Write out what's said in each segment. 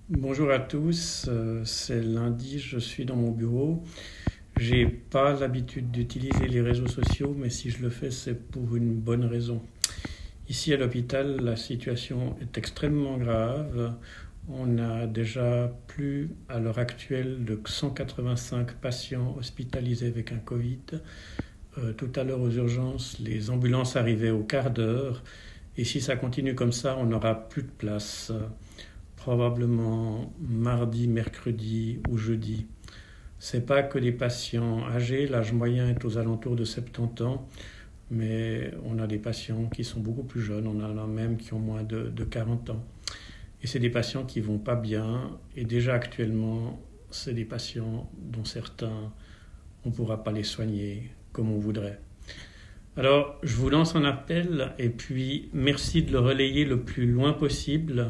Bonjour à tous, c'est lundi, je suis dans mon bureau. J'ai pas l'habitude d'utiliser les réseaux sociaux, mais si je le fais, c'est pour une bonne raison. Ici à l'hôpital, la situation est extrêmement grave. On a déjà plus à l'heure actuelle de 185 patients hospitalisés avec un Covid. Tout à l'heure aux urgences, les ambulances arrivaient au quart d'heure. Et si ça continue comme ça, on n'aura plus de place. Probablement mardi, mercredi ou jeudi. Ce n'est pas que les patients âgés, l'âge moyen est aux alentours de 70 ans, mais on a des patients qui sont beaucoup plus jeunes, on en a même qui ont moins de 40 ans. Et c'est des patients qui ne vont pas bien, et déjà actuellement, c'est des patients dont certains, on ne pourra pas les soigner comme on voudrait. Alors, je vous lance un appel, et puis merci de le relayer le plus loin possible.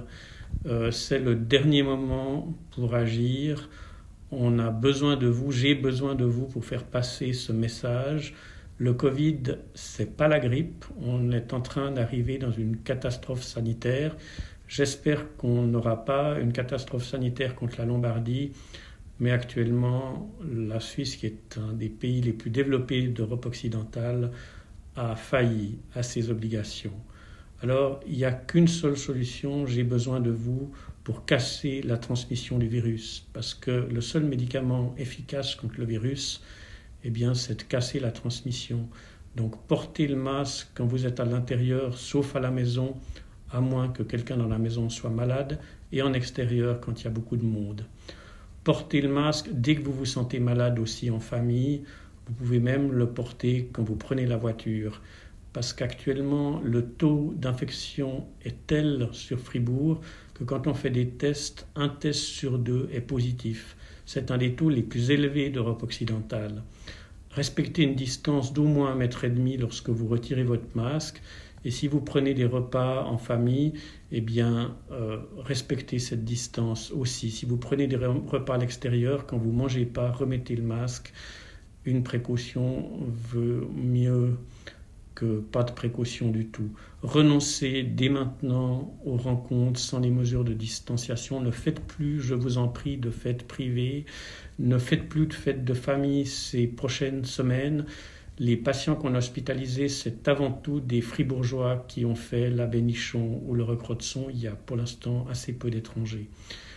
C'est le dernier moment pour agir. On a besoin de vous, j'ai besoin de vous pour faire passer ce message. Le Covid, c'est pas la grippe. On est en train d'arriver dans une catastrophe sanitaire. J'espère qu'on n'aura pas une catastrophe sanitaire contre la Lombardie, mais actuellement, la Suisse, qui est un des pays les plus développés d'Europe occidentale, a failli à ses obligations. Alors, il n'y a qu'une seule solution, j'ai besoin de vous pour casser la transmission du virus. Parce que le seul médicament efficace contre le virus, eh bien, c'est de casser la transmission. Donc, portez le masque quand vous êtes à l'intérieur, sauf à la maison, à moins que quelqu'un dans la maison soit malade, et en extérieur quand il y a beaucoup de monde. Portez le masque dès que vous vous sentez malade aussi en famille. Vous pouvez même le porter quand vous prenez la voiture. Parce qu'actuellement, le taux d'infection est tel sur Fribourg que quand on fait des tests, un test sur deux est positif. C'est un des taux les plus élevés d'Europe occidentale. Respectez une distance d'au moins 1,5 m lorsque vous retirez votre masque. Et si vous prenez des repas en famille, eh bien, respectez cette distance aussi. Si vous prenez des repas à l'extérieur, quand vous ne mangez pas, remettez le masque. Une précaution veut mieux que pas de précaution du tout. Renoncez dès maintenant aux rencontres sans les mesures de distanciation. Ne faites plus, je vous en prie, de fêtes privées. Ne faites plus de fêtes de famille ces prochaines semaines. Les patients qu'on a hospitalisés, c'est avant tout des fribourgeois qui ont fait la Bénichon ou le Recrotson. Il y a pour l'instant assez peu d'étrangers.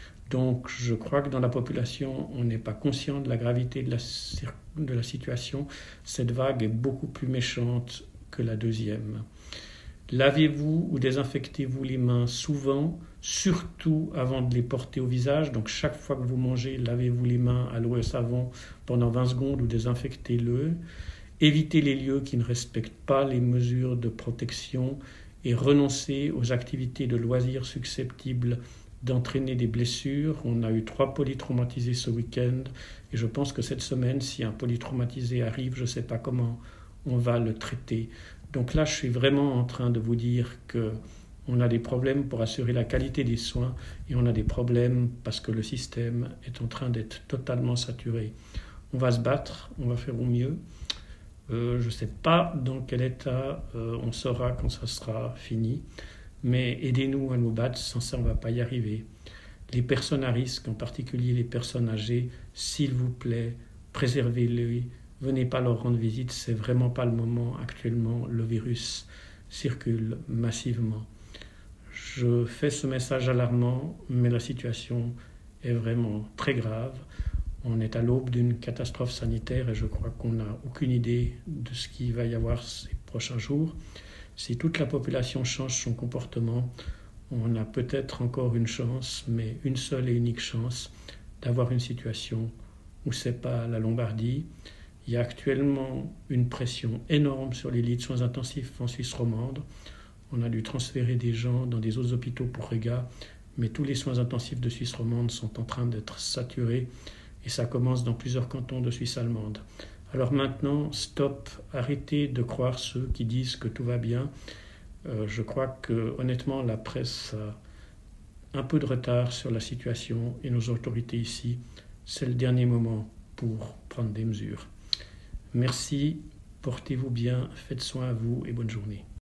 Donc je crois que dans la population, on n'est pas conscient de la gravité de la situation. Cette vague est beaucoup plus méchante que la deuxième. Lavez-vous ou désinfectez-vous les mains souvent, surtout avant de les porter au visage. Donc chaque fois que vous mangez, lavez-vous les mains à l'eau et au savon pendant 20 secondes ou désinfectez-le. Évitez les lieux qui ne respectent pas les mesures de protection et renoncez aux activités de loisirs susceptibles d'entraîner des blessures. On a eu 3 polytraumatisés ce week-end et je pense que cette semaine, si un polytraumatisé arrive, je ne sais pas comment on va le traiter. Donc là, je suis vraiment en train de vous dire qu'on a des problèmes pour assurer la qualité des soins et on a des problèmes parce que le système est en train d'être totalement saturé. On va se battre, on va faire au mieux. Je ne sais pas dans quel état on sera quand ça sera fini, mais aidez-nous à nous battre, sans ça on ne va pas y arriver. Les personnes à risque, en particulier les personnes âgées, s'il vous plaît, préservez-les, venez pas leur rendre visite, c'est vraiment pas le moment actuellement, le virus circule massivement. Je fais ce message alarmant, mais la situation est vraiment très grave. On est à l'aube d'une catastrophe sanitaire et je crois qu'on n'a aucune idée de ce qu'il va y avoir ces prochains jours. Si toute la population change son comportement, on a peut-être encore une chance, mais une seule et unique chance d'avoir une situation où ce n'est pas la Lombardie. Il y a actuellement une pression énorme sur les lits de soins intensifs en Suisse romande. On a dû transférer des gens dans des autres hôpitaux pour Riga, mais tous les soins intensifs de Suisse romande sont en train d'être saturés et ça commence dans plusieurs cantons de Suisse allemande. Alors maintenant, stop, arrêtez de croire ceux qui disent que tout va bien. Je crois que honnêtement, la presse a un peu de retard sur la situation et nos autorités ici, c'est le dernier moment pour prendre des mesures. Merci, portez-vous bien, faites soin à vous et bonne journée.